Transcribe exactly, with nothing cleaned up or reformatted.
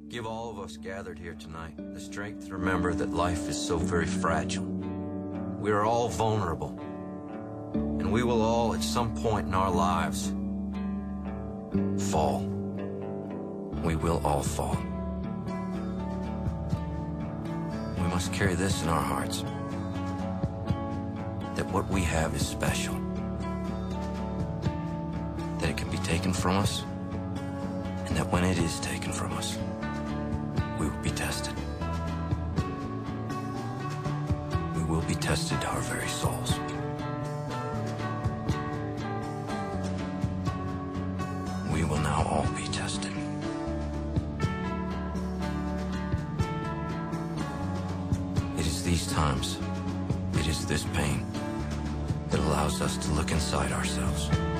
Give all of us gathered here tonight the strength to remember that life is so very fragile. We are all vulnerable, and we will all, at some point in our lives, fall. We will all fall. We must carry this in our hearts, that what we have is special, that it can be taken from us, and that when it is taken from us, we will be tested. We will be tested to our very souls. We will now all be tested. It is these times, it is this pain that allows us to look inside ourselves.